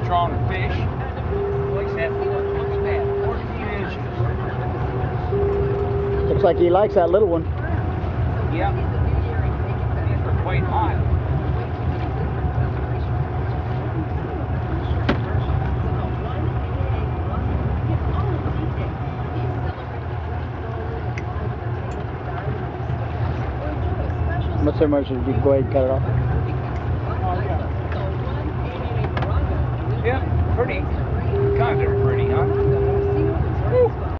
strong fish. Likes that 14 inches. Looks like he likes that little one. Yep. These are quite hot. What's so much? You can go ahead and cut it off. Yeah, pretty. Kind of